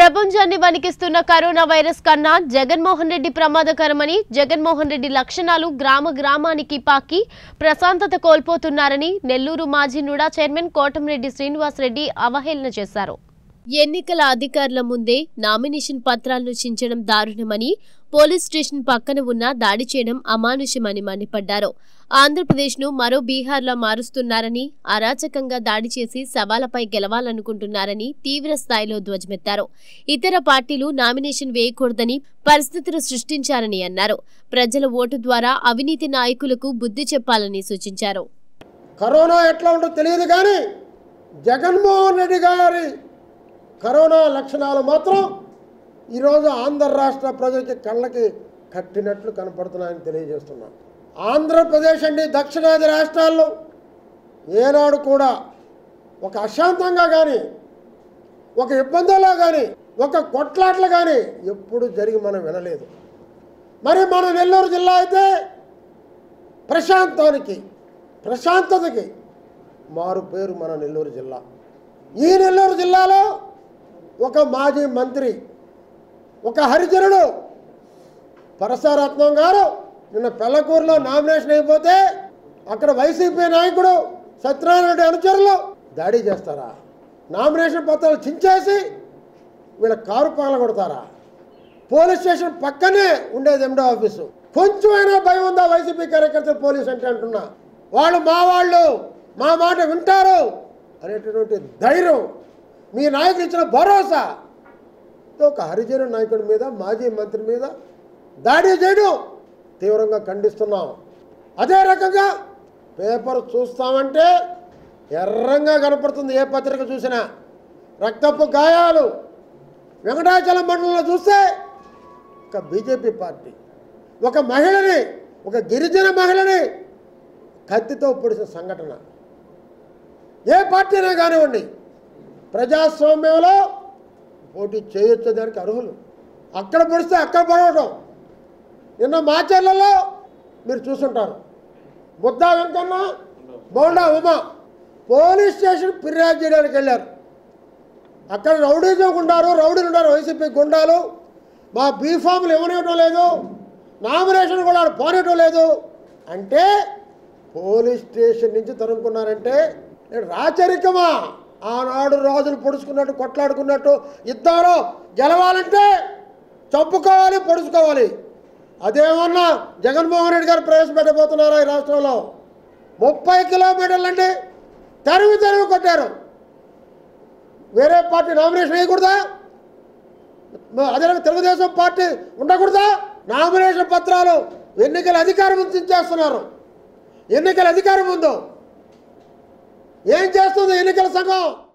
ప్రపంచాన్ని వణికిస్తున్న corona virus కన్నా జగన్మోహన్ రెడ్డి ప్రమాదకరమని, జగన్మోహన్ రెడ్డి లక్షణాలు గ్రామానికి పాకి ప్రశాంతత కోల్పోతున్నారని నెల్లూరు మాజీ నుడా చైర్మన్ కోటంరెడ్డి శ్రీనివాస్ రెడ్డి అవహేళన చేశారు. ఎన్నికల అధికారుల ముందే నామినేషన్ పత్రాలను చించడం దారుణమని, పోలీస్ స్టేషన్ పక్కన ఉన్న దాడి చేయడం అమానుషమని మండిపడ్డారు. ఆంధ్రప్రదేశ్ను మరో బీహార్లా మారుస్తున్నారని, అరాచకంగా దాడి చేసి సవాలపై గెలవాలనుకుంటున్నారని తీవ్ర స్థాయిలో ధ్వజమెత్తారు. ఇతర పార్టీలు నామినేషన్ వేయకూడదని పరిస్థితులు సృష్టించారని అన్నారు. ప్రజల ఓటు ద్వారా అవినీతి నాయకులకు బుద్ధి చెప్పాలని సూచించారు. కరోనా ఎట్లా ఉంటుందో తెలియదు కానీ జగన్మోహన్ రెడ్డి గారి కరోనా లక్షణాలు మాత్రం ఈరోజు ఆంధ్ర రాష్ట్ర ప్రజలకి కళ్ళకి కట్టినట్లు కనపడుతున్నాయని తెలియజేస్తున్నాం. ఆంధ్రప్రదేశ్ అండి దక్షిణాది రాష్ట్రాల్లో ఏనాడు కూడా ఒక అశాంతంగా కానీ, ఒక ఇబ్బందుల్లో కానీ, ఒక కొట్లాట్లు కానీ ఎప్పుడు జరిగి మనం వినలేదు. మరి మన నెల్లూరు జిల్లా అయితే ప్రశాంతతకి మారు పేరు మన నెల్లూరు జిల్లా. ఈ నెల్లూరు జిల్లాలో ఒక మాజీ మంత్రి, ఒక హరిజనుడు పరశురత్నం గారు నిన్న పెళ్లకూరులో నామినేషన్ అయిపోతే అక్కడ వైసీపీ నాయకుడు సత్యనారాయణ అనుచరులు దాడి చేస్తారా? నామినేషన్ పత్రాలు చించేసి వీళ్ళ కారు పగల కొడతారా? పోలీస్ స్టేషన్ పక్కనే ఉండేది ఎండో ఆఫీసు. కొంచెమైనా భయం ఉందా వైసీపీ కార్యకర్తలు పోలీస్ అంటే అంటున్నా? వాళ్ళు మా మాట వింటారు అనేటటువంటి ధైర్యం, మీ నాయకులు ఇచ్చిన భరోసా, ఒక హరిజన నాయకుడి మీద, మాజీ మంత్రి మీద దాడి చేయడం తీవ్రంగా ఖండిస్తున్నాం. అదే రకంగా పేపర్ చూస్తామంటే ఎర్రంగా కనపడుతుంది. ఏ పత్రిక చూసినా రక్తపు గాయాలు. వెంకటాచలం మండలంలో చూస్తే ఒక బీజేపీ పార్టీ ఒక మహిళని, ఒక గిరిజన మహిళని కత్తితో పొడిచిన సంఘటన. ఏ పార్టీనే కానివ్వండి, ప్రజాస్వామ్యంలో పోటీ చేయొచ్చు, దానికి అర్హులు. అక్కడ పొడిస్తే అక్కడ పడవటం. నిన్న మాచర్లలో మీరు చూసుంటారు, బుద్ధా వెంకన్న, బోండా ఉమా పోలీస్ స్టేషన్ ఫిర్యాదు చేయడానికి వెళ్ళారు. అక్కడ రౌడీలు ఉన్నారు, వైసీపీ గుండాలు. మా బీఫామ్లు ఇవ్వనివ్వటం లేదు, నామినేషన్ కూడా పోనివ్వటం లేదు అంటే పోలీస్ స్టేషన్ నుంచి తరుముకున్నారంటే రాచరికమా? ఆనాడు రాజులు పొడుచుకున్నట్టు, కొట్లాడుకున్నట్టు యుద్ధాలు గెలవాలంటే చంపుకోవాలి, పొడుచుకోవాలి. అదేమన్నా జగన్మోహన్ రెడ్డి గారు ప్రవేశపెట్టబోతున్నారా ఈ రాష్ట్రంలో? 30 కిలోమీటర్లు అంటే తరివి కొట్టారు. వేరే పార్టీ నామినేషన్ వేయకూడదా? అదే తెలుగుదేశం పార్టీ ఉండకూడదా? నామినేషన్ పత్రాలు ఎన్నికల అధికారం ఉంచేస్తున్నారు. ఎన్నికల అధికారం ఉందో ఏం చేస్తుంది ఎన్నికల సంఘం?